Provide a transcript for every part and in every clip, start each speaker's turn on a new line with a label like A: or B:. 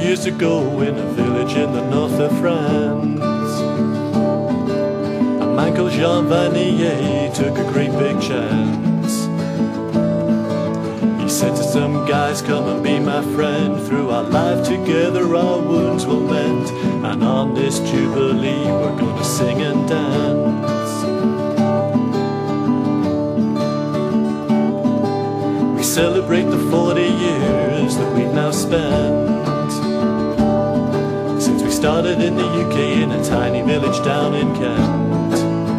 A: years ago in a village in the north of France, a man called Jean Vanier took a great big chance. He said to some guys, come and be my friend. Through our life together our wounds will mend, and on this jubilee we're gonna sing and dance. We celebrate the 40 years that we've now spent since we started in the UK in a tiny village down in Kent.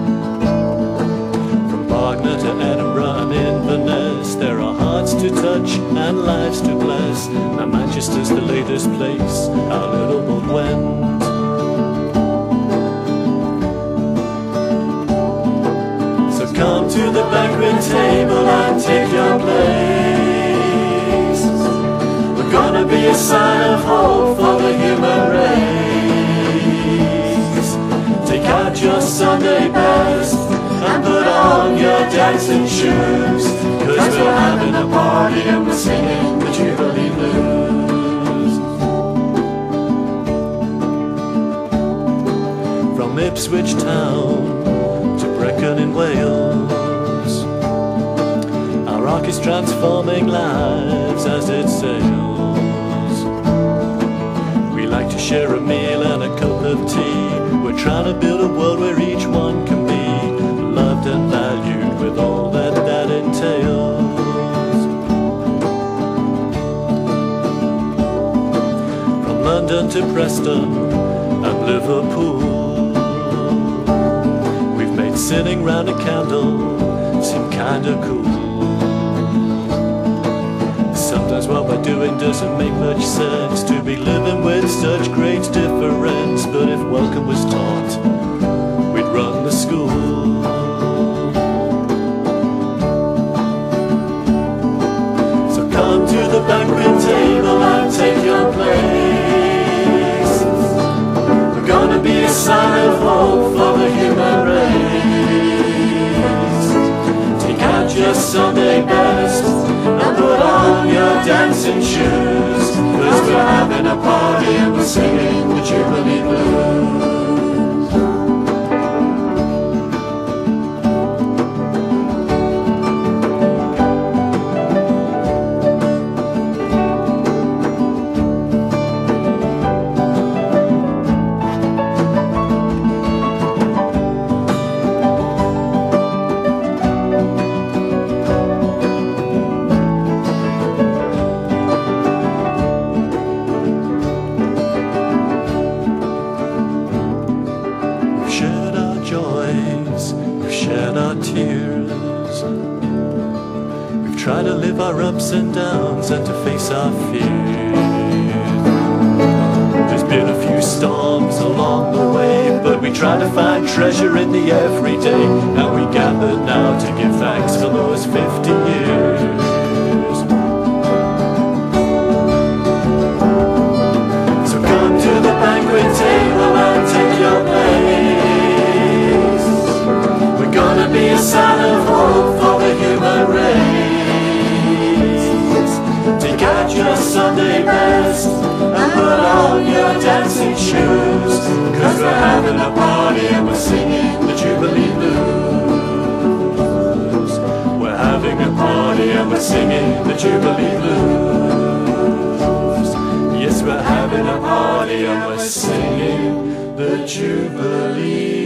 A: From Bognor to Edinburgh and Inverness, there are hearts to touch and lives to bless. Now Manchester's the latest place our little boat went. So come to the banquet table and take your place. We're gonna be a sign of hope for the human race. Take out your Sunday best and put on your dancing shoes, 'cause we're having a party and we're singing the Jubilee Blues. From Ipswich town to Brecon in Wales, our ark is transforming lives as it sails. We like to share a meal and a cup of tea. We're trying to build a world where each one can be loved and valued with all that that entails. From London to Preston and Liverpool, we've made sitting round a candle seem kinda cool. Sometimes what we're doing doesn't make much sense, to be living with such great difference. But if welcome was taught, we'd run the school. So come to the banquet table and take your place. We're gonna be a sign of hope for the human race. Take out your Sunday best and put on your dancing shoes, 'cause we're having a party and we're singing the Jubilee Blues. We've shared our tears. We've tried to live our ups and downs and to face our fears. There's been a few storms along the way, but we try to find treasure in the everyday. And we gather now to give thanks for those 50 years. So come to the banquet table and take your place. We're gonna be a sign of hope for the human race. Take out your Sunday best and put on your dancing shoes, 'cause we're having a party and we're singing the Jubilee Blues. We're having a party and we're singing the Jubilee Blues. Yes, we're having a party and we're singing the Jubilee